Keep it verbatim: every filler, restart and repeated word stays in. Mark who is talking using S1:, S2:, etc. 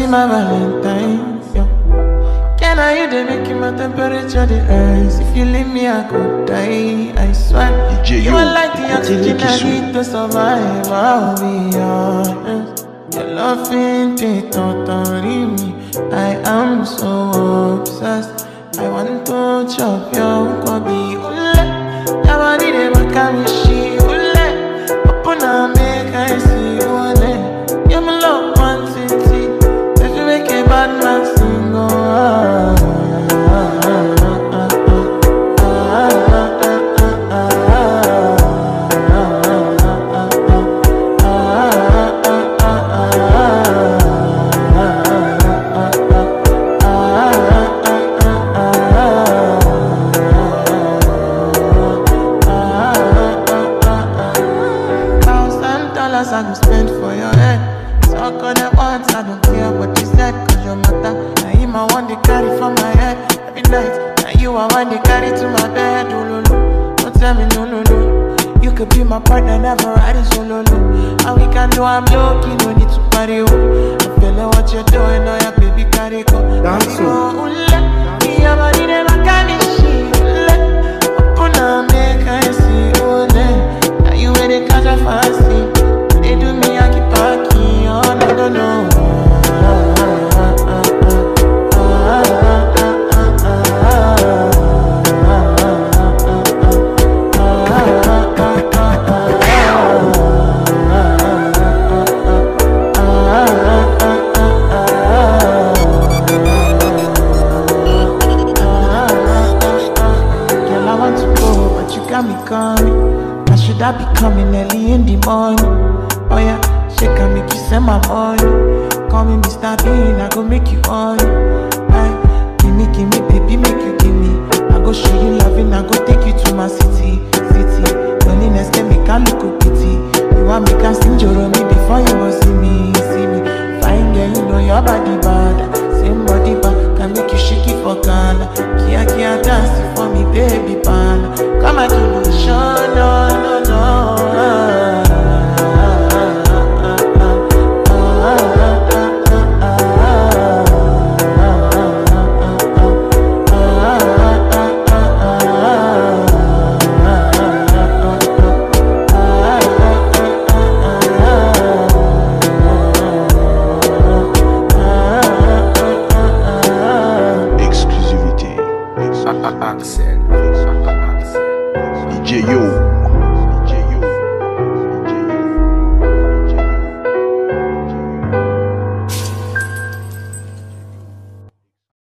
S1: be my Valentine. Yo. Can I you they make my temperature the rise? If you leave me, I could die. I swear.
S2: D J
S1: You are like the oxygen I need to survive. I'll be honest. Your loving it totally me. I am so obsessed. I want to chop your kobe. Ule, your body they make me she. Ule, open up make I see. Ule, you my love one city. If you make a bad man sing, oh. I go spend for your head. Talk on the once, I don't care what you said. Cause your matter, now you my one they carry from my head. Every night, now you are one they carry to my bed. Oh, no, no, don't tell me no, no, no. You could be my partner, never riding solo, no. And we can do, I'm lucky, no need to party, oh. I feel like what you're doing, oh yeah, baby, carry go.
S2: Dance,
S1: oh, your body never can be shit. Open up, make I see, oh, now you ready, cause I fancy. They do me, I keep talking, oh no, no, no. Girl, I want to go, but you got me coming. Now should I be coming early in the morning? Oh yeah, she can make you send my money. Call me Mister Bean, I go make you on. Aye, give me, give me, baby, make you give me. I go show you loving, I go take you to my city, city. Loneliness can make a look of pity. You want me can sing Joromi before you go see me, see me. Fine girl, you know your body bad. Same body bad, can make you shake it for Ghana. Kia kia dance for me, baby pan. Come and give me show, no, no, no.
S2: Axel, D J Yo.